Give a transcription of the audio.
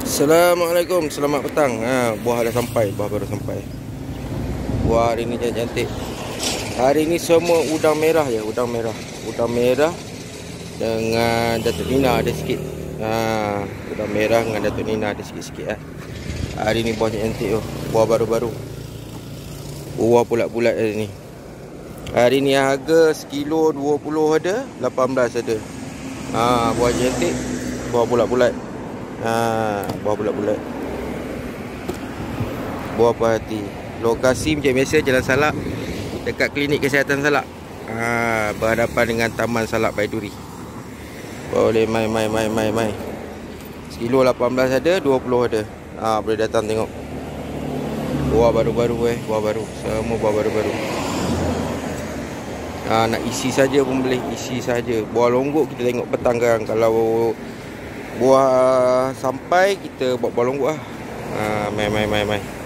Assalamualaikum, selamat petang. Buah dah sampai, buah baru sampai. Buah hari ni cantik-cantik. Hari ni semua udang merah ya, udang merah. Udang merah dengan Datuk Nina ada sikit. Udang merah dengan Datuk Nina ada sikit-sikit. Hari ni buah cantik tu. Buah baru-baru. Buah bulat-bulat hari ni. Hari ni harga sekilo 20 ada, 18 ada. Buah cantik, buah bulat-bulat. Buah bulat-bulat. Buah perhati. Lokasi macam biasa Jalan Salak, dekat klinik kesihatan Salak. Berhadapan dengan Taman Salak Baiduri. Boleh mai. Sekilo 18 ada, 20 ada. Boleh datang tengok. Buah baru-baru buah baru. Semua buah baru-baru. Nak isi saja pun boleh, isi saja. Buah longgok kita tengok petang kan. Kalau buah sampai kita buat buah longgok lah. Mai.